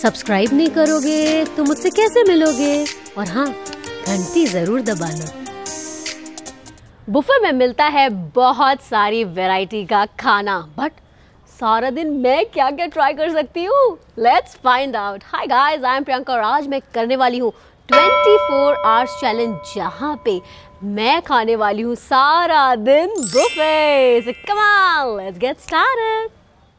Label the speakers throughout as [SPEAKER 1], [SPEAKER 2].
[SPEAKER 1] Subscribe नहीं करोगे तो मुझसे कैसे मिलोगे? और हाँ, घंटी जरूर दबाना। बुफे में मिलता है बहुत सारी वैरायटी का खाना, बट सारा दिन मैं क्या क्या ट्राई कर सकती हूँ? Let's find out. Hi guys, I am Priyanka और आज मैं करने वाली हूँ 24 आवर्स चैलेंज, जहाँ पे मैं खाने वाली हूँ सारा दिन buffet. So come on, let's get started.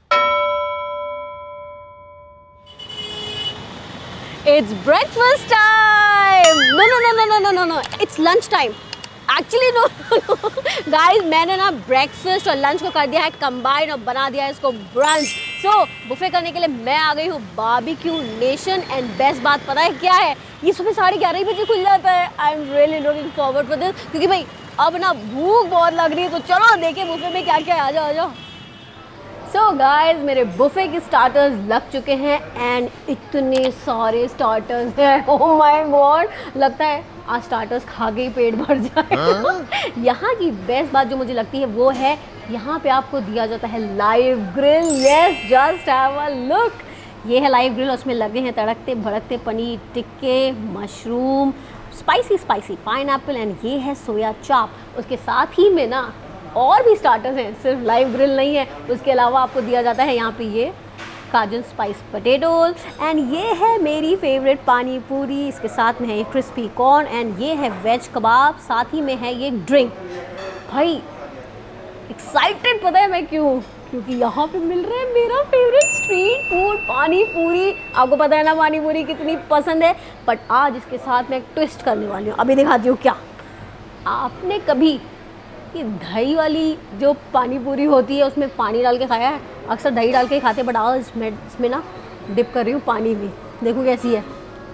[SPEAKER 1] It's breakfast time. No. It's lunch time. Actually no. Guys, मैंने ना ब्रेकफास्ट और लंच को कर दिया है कंबाइन और बना दिया है इसको ब्रंच। सो बुफे करने के लिए मैं आ गई हूँ बारबेक्यू नेशन। एंड बेस्ट बात पता है क्या है? ये सुबह 11:30 बजे खुल जाता है। I am really looking forward for this, क्योंकि भाई अब ना भूख बहुत लग रही है। तो चलो देखें बुफे में क्या क्या है। आ जाओ। सो गाइज, मेरे बुफे के स्टार्टर्स लग चुके हैं एंड इतने सारे स्टार्टर्स हैं। ओह माय गॉड, लगता है आज स्टार्टर्स खा के ही पेट भर जाए। यहाँ की बेस्ट बात जो मुझे लगती है वो है यहाँ पे आपको दिया जाता है live grill. Yes, just have a look. ये है लाइव ग्रिल, उसमें लगे हैं तड़कते भड़कते पनीर टिक्के, मशरूम, स्पाइसी पाइनएप्पल एंड ये है सोया चाप। उसके साथ ही में ना और भी स्टार्टर्स हैं, सिर्फ लाइव ग्रिल नहीं है। उसके अलावा आपको दिया जाता है यहाँ पे ये काजन स्पाइस पोटैटोज एंड ये है मेरी फेवरेट पानी पूरी। इसके साथ में है ये क्रिस्पी कॉर्न एंड ये है वेज कबाब। साथ ही में है ये ड्रिंक। भाई एक्साइटेड पता है मैं क्यों? क्योंकि यहाँ पे मिल रहा है मेरा फेवरेट स्ट्रीट फूड पानी पूरी। आपको पता है ना पानी पूरी कितनी पसंद है, बट आज इसके साथ मैं एक ट्विस्ट करने वाली हूँ। अभी दिखाती हूँ क्या। आपने कभी कि दही वाली जो पानी पूरी होती है उसमें पानी डाल के खाया है? अक्सर दही डाल के खाते, बट आज इसमें ना डिप कर रही हूँ पानी में। देखो कैसी है।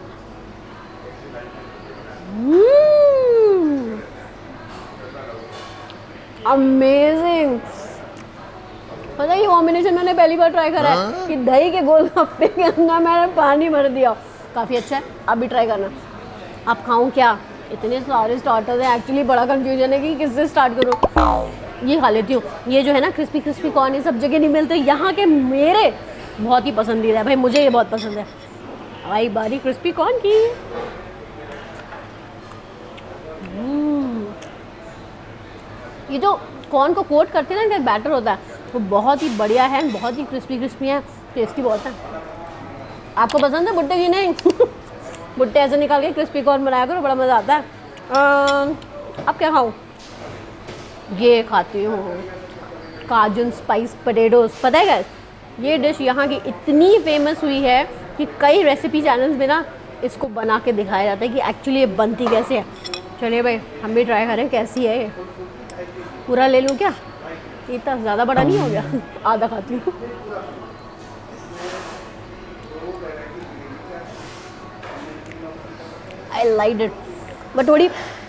[SPEAKER 1] अमेजिंग। पता है ये कॉम्बिनेशन मैंने पहली बार ट्राई करा है कि दही के गोलगप्पे के अंदर मैंने पानी भर दिया। काफ़ी अच्छा है, आप भी ट्राई करना। अब खाऊँ क्या? इतने सारे स्टार्टर्स हैं, एक्चुअली बड़ा कंफ्यूजन है कि किससे स्टार्ट करूँ। ये खा लेती हूँ। ये जो है ना क्रिस्पी कॉर्न, ये सब जगह नहीं मिलते। यहाँ के मेरे बहुत ही पसंदीदा है भाई, मुझे ये बहुत पसंद है। भाई बारी क्रिस्पी कॉर्न की। ये जो कॉर्न को कोट करते हैं ना, इनका बैटर होता है, वो बहुत ही बढ़िया है, बहुत ही क्रिस्पी है, टेस्टी बहुत है। आपको पसंद है भुट्टे की? नहीं। भुट्टे ऐसे निकाल के क्रिस्पी कॉर्न बनाया करो, बड़ा मज़ा आता है। अब क्या खाऊँ? ये खाती हूँ काजन स्पाइस पोटैटोज। पता है क्या, ये डिश यहाँ की इतनी फेमस हुई है कि कई रेसिपी चैनल्स में ना इसको बना के दिखाया जाता है कि एक्चुअली ये बनती कैसे है। चलिए भाई हम भी ट्राई करें कैसी है ये। पूरा ले लूँ क्या? इतना ज़्यादा बड़ा नहीं हो गया? आधा खाती हूँ। I liked it, बट थोड़ी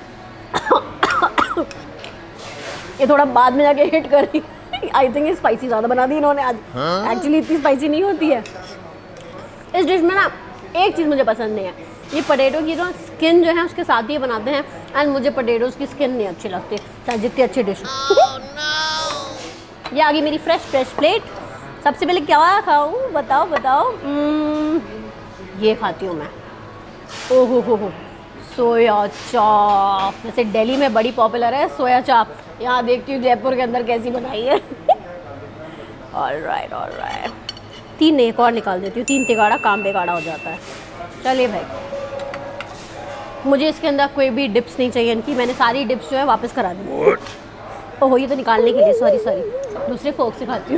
[SPEAKER 1] ये थोड़ा बाद में जाके हिट करी। आई थिंक ये स्पाइसी ज़्यादा बना दी इन्होंने आज। एक्चुअली इतनी स्पाइसी नहीं होती है इस डिश में ना। एक चीज़ मुझे पसंद नहीं है, ये पोटैटो की जो स्किन जो है उसके साथ ही बनाते हैं एंड मुझे पोटैटोज़ की स्किन नहीं अच्छी लगती, चाहे जितनी अच्छी डिश हो। ये आ गई मेरी फ्रेश प्लेट। सबसे पहले क्या खाऊँ बताओ। ये खाती हूँ मैं। ओहो हो, सोया चाप। जैसे दिल्ली में बड़ी पॉपुलर है सोया चाप, यहाँ देखती हूँ जयपुर के अंदर कैसी बनाई है। ऑलराइट। 3 एक और निकाल देती हूँ, 3 तिगाड़ा काम बेगाड़ा हो जाता है। चलिए भाई, मुझे इसके अंदर कोई भी डिप्स नहीं चाहिए इनकी। मैंने सारी डिप्स जो है वापस करा दी। ओहो, ये तो निकालने के लिए सॉरी दूसरे फोक से खाती हूँ।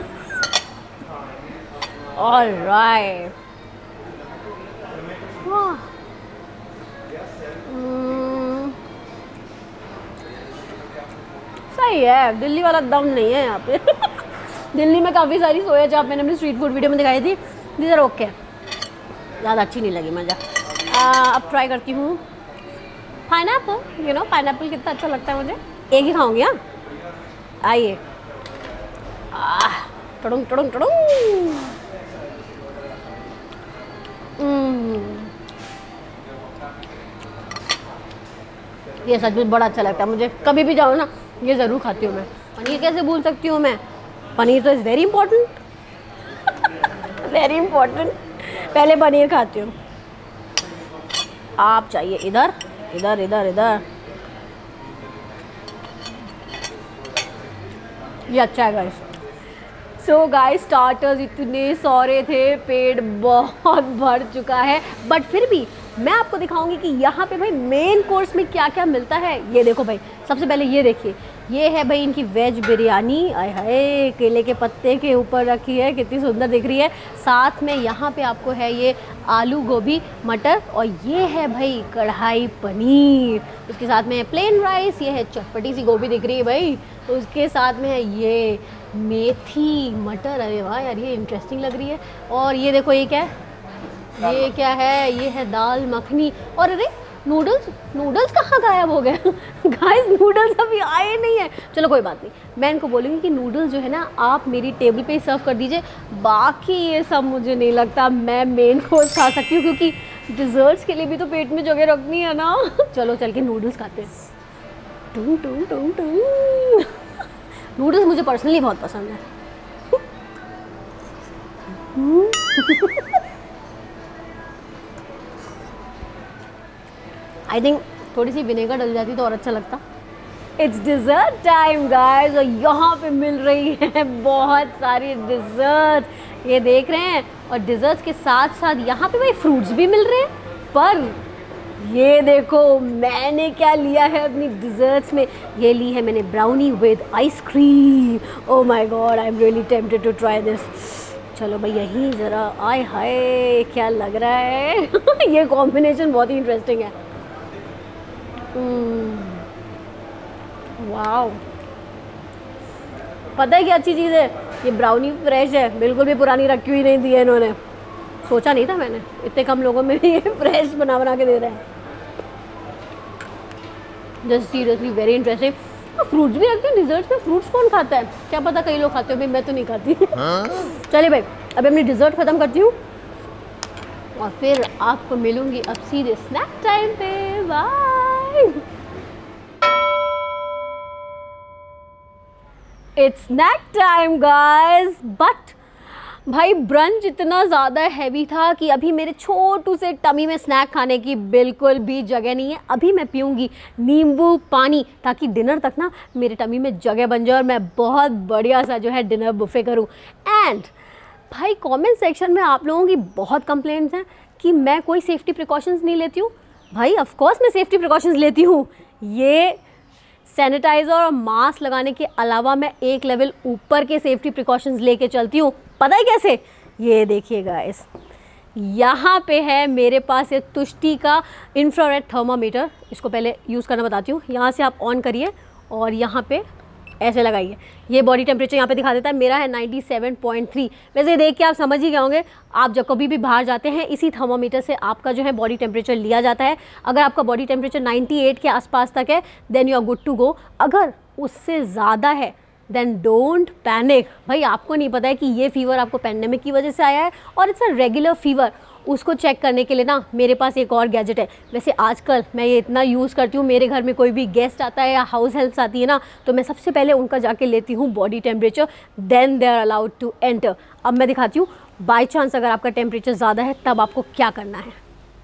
[SPEAKER 1] ऑलराइट। सही है, दिल्ली वाला दम नहीं है यहाँ पे। दिल्ली में काफ़ी सारी सोया चाप मैंने अपनी स्ट्रीट फूड वीडियो में दिखाई थी, दीज आर ओके, ज़्यादा अच्छी नहीं लगी मज़ा। अब ट्राई करती हूँ पाइनएप्पल। पाइनएप्पल कितना अच्छा लगता है मुझे। एक ही खाऊंगी। हाँ, आइए। टड़ुंग। ये सच में बड़ा अच्छा लगता है मुझे। कभी भी जाओ ना ये ज़रूर खाती हूँ मैं। पनीर कैसे भूल सकती हूँ मैं? पनीर तो is very important. Very important. पहले पनीर खाती हूँ। आप चाहिए इधर इधर इधर इधर। ये अच्छा है गाइस। सो गाइस स्टार्टर्स इतने सारे थे, पेट बहुत भर चुका है, बट फिर भी मैं आपको दिखाऊंगी कि यहाँ पे भाई मेन कोर्स में क्या क्या मिलता है। ये देखो भाई, सबसे पहले ये देखिए, ये है भाई इनकी वेज बिरयानी। आय हाय, केले के पत्ते के ऊपर रखी है, कितनी सुंदर दिख रही है। साथ में यहाँ पे आपको है ये आलू गोभी मटर, और ये है भाई कढ़ाई पनीर। उसके साथ में है प्लेन राइस, ये है चटपटी सी गोभी दिख रही है भाई। तो उसके साथ में है ये मेथी मटर। अरे वाह यार, ये इंटरेस्टिंग लग रही है। और ये देखो, ये क्या है, ये क्या है, ये है दाल मखनी। और अरे नूडल्स कहाँ गायब हो गए गाइस, नूडल्स अभी आए नहीं है। चलो कोई बात नहीं, मैं इनको बोलूँगी कि नूडल्स जो है ना आप मेरी टेबल पे ही सर्व कर दीजिए। बाकी ये सब मुझे नहीं लगता मैं मेन कोर्स खा सकती हूँ, क्योंकि डिज़र्ट्स के लिए भी तो पेट में जगह रखनी है ना। चलो चल के नूडल्स खाते हैं। टूं टूं टूं टूं। नूडल्स मुझे पर्सनली बहुत पसंद है। आई थिंक थोड़ी सी विनेगर डल जाती तो और अच्छा लगता। इट्स डिज़र्ट टाइम गाइस, और यहाँ पे मिल रही है बहुत सारी डिज़र्ट, ये देख रहे हैं। और डिज़र्ट्स के साथ साथ यहाँ पे भाई फ्रूट्स भी मिल रहे हैं। पर ये देखो मैंने क्या लिया है अपनी डिज़र्ट्स में, ये ली है मैंने brownie with ice cream. Oh my God, I am really tempted to try this. चलो भाई यही ज़रा, आय हाय क्या लग रहा है ये कॉम्बिनेशन बहुत ही इंटरेस्टिंग है। वाओ, पता है क्या अच्छी चीज़ है, ये ब्राउनी फ्रेश है, बिल्कुल भी पुरानी रखी हुई नहीं दी है इन्होंने। सोचा नहीं था मैंने इतने कम लोगों में ये फ्रेश बना के दे रहे हैं। Just seriously very interesting. Fruits भी रखते हैं डिजर्ट्स में। फ्रूट्स कौन खाता है, क्या पता कई लोग खाते हो भाई, मैं तो नहीं खाती। चलिए भाई अभी अपनी डिज़र्ट ख़त्म करती हूँ और फिर आपको मिलूँगी अब सीधे स्नैक टाइम पे। Bye. It's snack time guys, but भाई ब्रंच इतना ज़्यादा हैवी था कि अभी मेरे छोटू से टमी में स्नैक खाने की बिल्कुल भी जगह नहीं है। अभी मैं पीऊँगी नींबू पानी ताकि डिनर तक ना मेरे टमी में जगह बन जाए और मैं बहुत बढ़िया सा जो है डिनर बुफे करूँ। एंड भाई कमेंट सेक्शन में आप लोगों की बहुत कंप्लेंट्स हैं कि मैं कोई सेफ्टी प्रिकॉशंस नहीं लेती हूँ। भाई ऑफ कोर्स मैं सेफ्टी प्रिकॉशंस लेती हूँ। ये सैनिटाइज़र और मास्क लगाने के अलावा मैं एक लेवल ऊपर के सेफ्टी प्रिकॉशंस लेके चलती हूँ। पता है कैसे, ये देखिए गाइस, यहाँ पे है मेरे पास ये तुष्टि का इंफ्रारेड थर्मामीटर। इसको पहले यूज़ करना बताती हूँ। यहाँ से आप ऑन करिए और यहाँ पे ऐसे लगाइए। ये बॉडी टेम्परेचर यहाँ पे दिखा देता है, मेरा है 97.3। वैसे देख के आप समझ ही गए होंगे, आप जब कभी भी बाहर जाते हैं इसी थर्मामीटर से आपका जो है बॉडी टेम्परेचर लिया जाता है। अगर आपका बॉडी टेम्परेचर 98 के आसपास तक है then you are good to go. अगर उससे ज़्यादा है देन डोंट पैनिक। भाई आपको नहीं पता है कि ये फीवर आपको पैंडेमिक की वजह से आया है और इट्स अ रेगुलर फीवर। उसको चेक करने के लिए ना मेरे पास एक और गैजेट है। वैसे आजकल मैं ये इतना यूज़ करती हूँ, मेरे घर में कोई भी गेस्ट आता है या हाउस हेल्प्स आती है ना, तो मैं सबसे पहले उनका जाके लेती हूँ body temperature, then they are allowed to enter. अब मैं दिखाती हूँ बाई चांस अगर आपका टेम्परेचर ज़्यादा है तब आपको क्या करना है।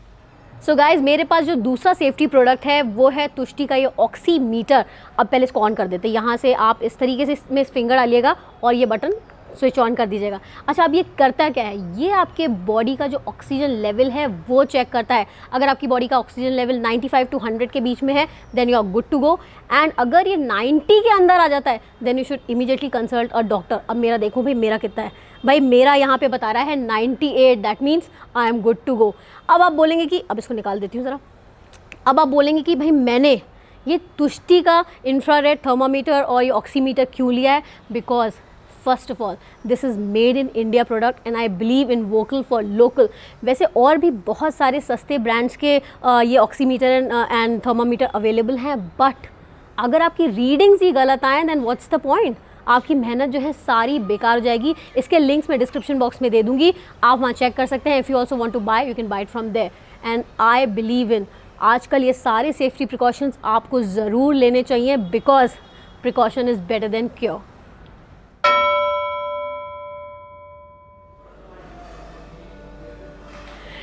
[SPEAKER 1] सो गाइज़ मेरे पास जो दूसरा सेफ्टी प्रोडक्ट है वो है तुष्टि का ये ऑक्सीमीटर। अब पहले इसको ऑन कर देते हैं। यहाँ से आप इस तरीके से इसमें फिंगर डालिएगा और ये बटन स्विच ऑन कर दीजिएगा। अच्छा अब ये करता क्या है, ये आपके बॉडी का जो ऑक्सीजन लेवल है वो चेक करता है। अगर आपकी बॉडी का ऑक्सीजन लेवल 95 to 100 के बीच में है then you are good to go. And अगर ये 90 के अंदर आ जाता है then you should immediately consult a doctor. अब मेरा देखो भाई मेरा कितना है, भाई मेरा यहाँ पे बता रहा है 98, that means I am good to go. अब आप बोलेंगे कि, अब इसको निकाल देती हूँ ज़रा। अब आप बोलेंगे कि भाई मैंने ये तुष्टि का इंफ्रारेड थर्मामीटर और ये ऑक्सीमीटर क्यों लिया है, because first of all this is made in India product and I believe in vocal for local. वैसे और भी बहुत सारे सस्ते ब्रांड्स के ये ऑक्सीमीटर एंड थर्मामीटर अवेलेबल हैं, बट अगर आपकी रीडिंग्स ही गलत आएँ देन व्हाट्स द पॉइंट। आपकी मेहनत जो है सारी बेकार हो जाएगी। इसके लिंक्स मैं डिस्क्रिप्शन बॉक्स में दे दूँगी, आप वहाँ चेक कर सकते हैं। If you also want to buy you can buy it from there. And I believe in आजकल ये सारे सेफ्टी प्रिकॉशंस आपको ज़रूर लेने चाहिए, because precaution is better than cure.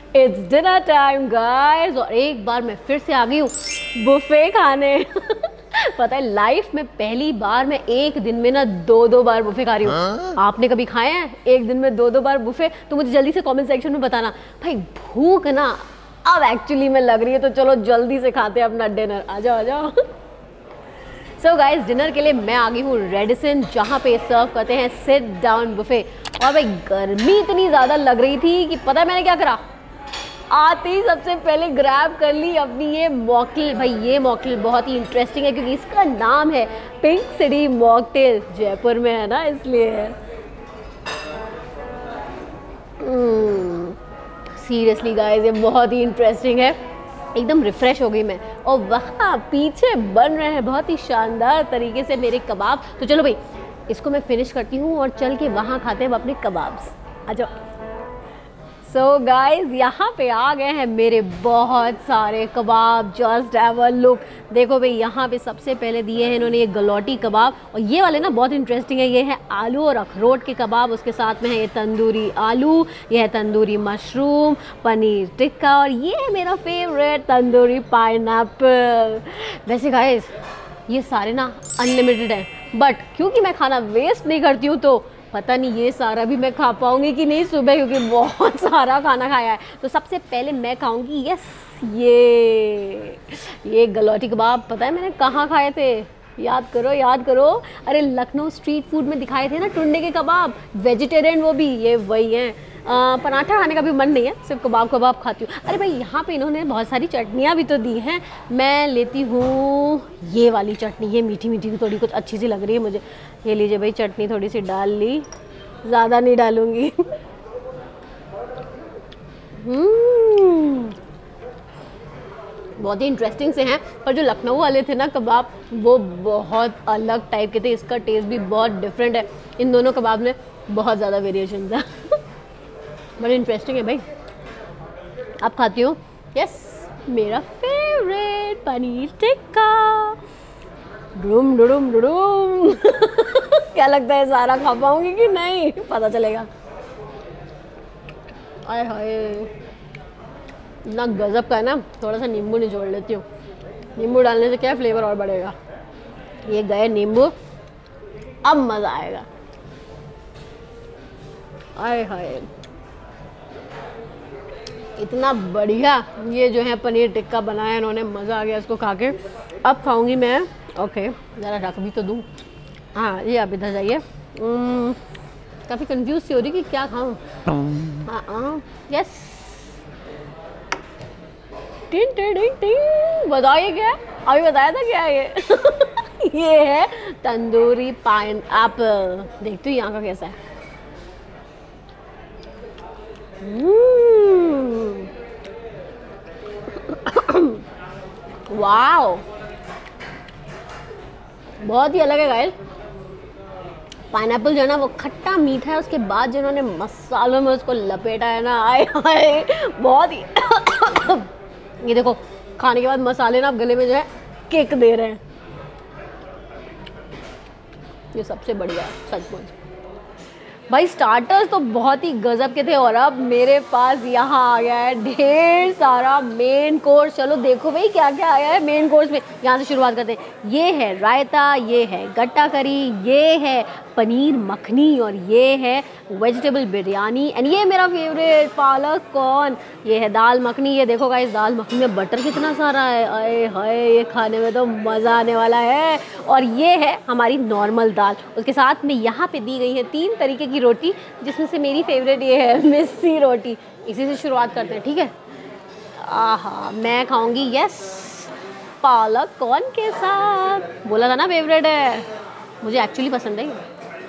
[SPEAKER 1] It's dinner time guys, और एक बार मैं फिर से आ गई हूँ बुफे खाने। पता है लाइफ में पहली बार मैं एक दिन में ना 2-2 बार बुफे खा रही हूँ। आपने कभी खाए हैं एक दिन में 2-2 बार बुफे? तो मुझे जल्दी से कमेंट सेक्शन में बताना भाई। भूख ना अब एक्चुअली में लग रही है, तो चलो जल्दी से खाते हैं अपना डिनर। आ जाओ आ जाओ। सो गाइस, डिनर के लिए मैं आ गई हूँ रेडिसन, जहाँ पे सर्व करते हैं सिट डाउन बुफे। और भाई गर्मी इतनी ज़्यादा लग रही थी कि पता है मैंने क्या करा, आते ही सबसे पहले ग्रैब कर ली अपनी ये मॉकटेल। भाई ये मॉकटेल बहुत ही इंटरेस्टिंग है क्योंकि इसका नाम है पिंक सिटी मॉकटेल, जयपुर में है ना इसलिए। सीरियसली गाइस ये बहुत ही इंटरेस्टिंग है, एकदम रिफ्रेश हो गई मैं। और वहाँ पीछे बन रहे हैं बहुत ही शानदार तरीके से मेरे कबाब। तो चलो भाई इसको मैं फिनिश करती हूँ और चल के वहाँ खाते हैं अपने कबाब्स। आ जाओ। सो गाइज यहाँ पे आ गए हैं मेरे बहुत सारे कबाब। Just have a look. देखो भाई यहाँ पे सबसे पहले दिए हैं इन्होंने ये गलौटी कबाब, और ये वाले ना बहुत इंटरेस्टिंग है। ये है आलू और अखरोट के कबाब, उसके साथ में है ये तंदूरी आलू, ये है तंदूरी मशरूम, पनीर टिक्का, और ये है मेरा फेवरेट तंदूरी पाइनएप्पल। वैसे गाइज ये सारे ना अनलिमिटेड हैं, बट क्योंकि मैं खाना वेस्ट नहीं करती हूँ तो पता नहीं ये सारा भी मैं खा पाऊंगी कि नहीं सुबह, क्योंकि बहुत सारा खाना खाया है। तो सबसे पहले मैं खाऊंगी यस ये गलौटी कबाब। पता है मैंने कहाँ खाए थे? याद करो याद करो। अरे लखनऊ स्ट्रीट फूड में दिखाए थे ना टुंडे के कबाब, वेजिटेरियन वो भी, ये वही हैं। पराठा खाने का भी मन नहीं है, सिर्फ कबाब खाती हूँ। अरे भाई यहाँ पे इन्होंने बहुत सारी चटनियाँ भी तो दी हैं। मैं लेती हूँ ये वाली चटनी, ये मीठी मीठी थोड़ी कुछ अच्छी सी लग रही है मुझे। ये लीजिए भाई चटनी, थोड़ी सी डाल ली, ज़्यादा नहीं डालूँगी। बहुत ही इंटरेस्टिंग से हैं, पर जो लखनऊ वाले थे ना कबाब वो बहुत अलग टाइप के थे। इसका टेस्ट भी बहुत डिफरेंट है। इन दोनों कबाब में बहुत ज़्यादा वेरिएशन था। बड़ी इंटरेस्टिंग है भाई। आप खाती हो? यस मेरा फेवरेट पनीर टिक्का। डुडुम डुडुम डुडुम। क्या लगता है सारा खा पाऊंगी कि नहीं, पता चलेगा। आय हाय इतना गजब का है ना। थोड़ा सा नींबू निचोड़ लेती हूँ, नींबू डालने से क्या फ्लेवर और बढ़ेगा। ये गए नींबू, अब मज़ा आएगा। आय हाय इतना बढ़िया ये जो है पनीर टिक्का बनाया इन्होंने, मज़ा आ गया इसको खा के। अब खाऊंगी मैं। ओके ज़रा रख भी तो दूँ। हाँ ये आप इधर जाइए। काफ़ी कंफ्यूज सी हो रही कि क्या खाऊं। हाँ यस टिन टिन टिन टिन। बताइए क्या अभी बताया था क्या ये? ये है तंदूरी पाइनएप्पल। देखती हूँ यहाँ का कैसा है। वाओ बहुत ही अलग है गाइस। पाइनएप्पल जो है ना वो खट्टा मीठा है, उसके बाद जिन्होंने मसालों में उसको लपेटा है ना, आए हाय बहुत ही। ये देखो खाने के बाद मसाले ना अब गले में जो है किक दे रहे हैं। ये सबसे बढ़िया है सचमुच भाई। स्टार्टर्स तो बहुत ही गजब के थे, और अब मेरे पास यहाँ आ गया है ढेर सारा मेन कोर्स। चलो देखो भाई क्या क्या आया है मेन कोर्स में। यहाँ से शुरुआत करते हैं। ये है रायता, ये है गट्टा करी, ये है पनीर मखनी, और ये है वेजिटेबल बिरयानी, एंड ये मेरा फेवरेट पालक कॉर्न। ये है दाल मखनी। ये देखो गाइस दाल मखनी में बटर कितना सारा है। आए हाय ये खाने में तो मज़ा आने वाला है। और ये है हमारी नॉर्मल दाल, उसके साथ में यहाँ पे दी गई है 3 तरीके की रोटी, जिसमें से मेरी फेवरेट ये है मिस्सी रोटी। इसी से शुरुआत करते हैं, ठीक है। आहा मैं खाऊंगी यस पालक कॉर्न के साथ। बोला था ना फेवरेट है, मुझे एक्चुअली पसंद है।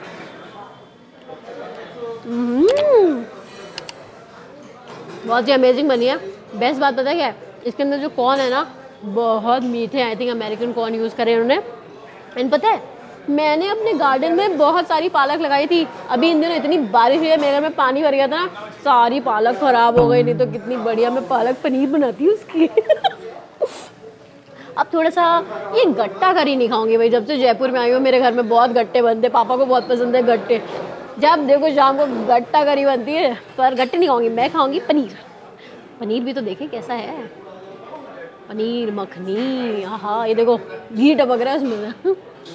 [SPEAKER 1] बहुत ही अमेजिंग बनी है। बेस्ट बात पता है क्या है, इसके अंदर जो कॉर्न है ना बहुत मीठे। I think American corn use करे उन्होंने। एंड पता है मैंने अपने गार्डन में बहुत सारी पालक लगाई थी। अभी इन दिनों इतनी बारिश हुई है, मेरे घर में पानी भर गया था ना, सारी पालक खराब हो गई। नहीं तो कितनी बढ़िया मैं पालक पनीर बनाती हूँ उसकी। अब थोड़ा सा ये गट्टा करी नहीं खाऊंगी भाई। जब से जयपुर में आई हूँ मेरे घर में बहुत गट्टे बनते, पापा को बहुत पसंद है गट्टे। जब देखो शाम को गट्टा करी बनती है, पर गट्टे नहीं खाऊंगी मैं, खाऊंगी पनीर। पनीर भी तो देखे कैसा है, पनीर मखनी। हाँ ये देखो घी टपक रहा है उसमें से।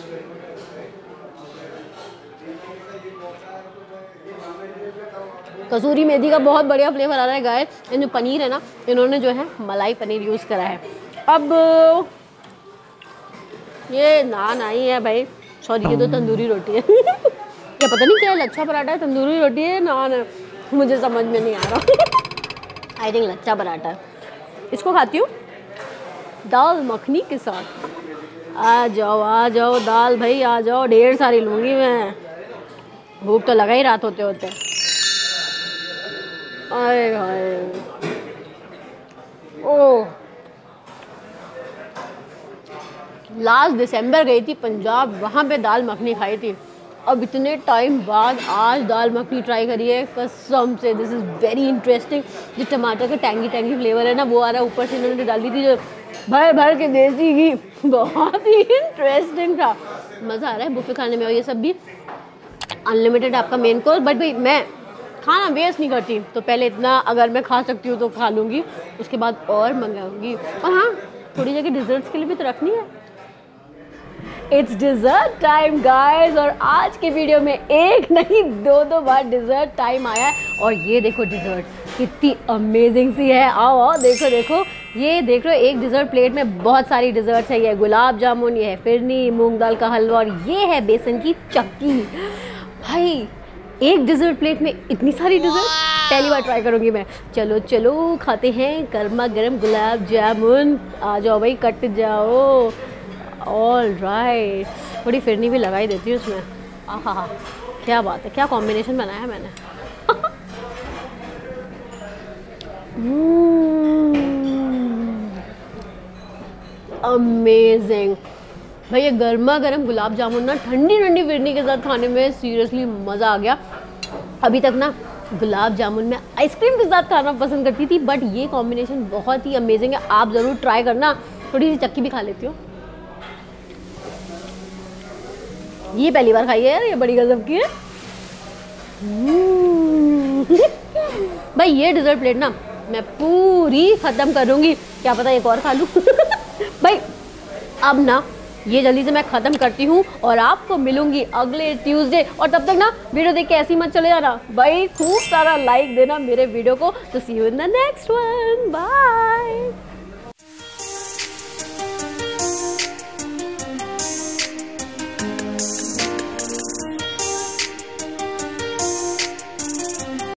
[SPEAKER 1] कसूरी मेथी का बहुत बढ़िया फ्लेवर आ रहा है गाइस। ये जो पनीर है ना, इन्होंने जो है मलाई पनीर यूज़ करा है। अब ये नान आई है भाई, सॉरी ये तो तंदूरी रोटी है। ये पता नहीं क्या है, लच्छा पराठा है, तंदूरी रोटी है, नान है, मुझे समझ में नहीं आ रहा। आई थिंक लच्छा पराठा है। इसको खाती हूँ दाल मखनी के साथ। आ जाओ दाल भाई, आ जाओ, ढेर सारी लूँगी मैं, भूख तो लगा ही रात होते होते। अरे भाई ओह, लास्ट दिसंबर गई थी पंजाब, वहाँ पे दाल मखनी खाई थी। अब इतने टाइम बाद आज दाल मखनी ट्राई करी है, कसम से दिस इज़ वेरी इंटरेस्टिंग। जो टमाटर का टैंगी फ्लेवर है ना वो आ रहा है, ऊपर से इन्होंने डाली थी जो भर के देसी घी, बहुत ही इंटरेस्टिंग था, मज़ा आ रहा है बुफे खाने में। और ये सब भी अनलिमिटेड आपका मेन कोर्स, बट भाई मैं खाना वेस्ट नहीं करती, तो पहले इतना अगर मैं खा सकती हूँ तो खा लूँगी, उसके बाद और मंगाऊँगी। और हाँ, थोड़ी जगह डिज़र्ट्स के लिए भी तो रखनी है। इट्स डिज़र्ट टाइम गाइस, और आज के वीडियो में एक नहीं दो बार डिज़र्ट टाइम आया है। और ये देखो डिज़र्ट कितनी अमेजिंग सी है, आओ देखो, ये देख रहे हो एक डिज़र्ट प्लेट में बहुत सारी डिज़र्ट्स है। ये गुलाब जामुन, ये है फिरनी, मूंग दाल का हलवा, और ये है बेसन की चक्की। भाई एक डिज़र्ट प्लेट में इतनी सारी डिज़र्ट पहली बार ट्राई करूँगी मैं। चलो खाते हैं गर्मा गर्म गुलाब जामुन। आ जाओ भाई, कट जाओ। ऑल राइट, थोड़ी फिरनी भी लगाई देती हूँ उसमें। आहा, क्या बात है, क्या कॉम्बिनेशन बनाया है मैंने। अमेजिंग भाई, ये गर्मा गर्म गुलाब जामुन ना ठंडी फिरनी के साथ खाने में सीरियसली मज़ा आ गया। अभी तक ना गुलाब जामुन में आइसक्रीम के साथ खाना पसंद करती थी, बट ये कॉम्बिनेशन बहुत ही अमेजिंग है, आप ज़रूर ट्राई करना। थोड़ी सी चक्की भी खा लेती हूँ, ये पहली बार खाई है यार, ये बड़ी गजब की है। भाई ये डिज़र्ट प्लेट ना मैं पूरी ख़त्म करूँगी, क्या पता एक और खा लूँ। भाई अब ना ये जल्दी से मैं ख़त्म करती हूँ और आपको मिलूंगी अगले ट्यूसडे। और तब तक ना वीडियो देख के ऐसी मत चले जाना भाई, खूब सारा लाइक देना मेरे वीडियो को। तो see you in the next one, bye.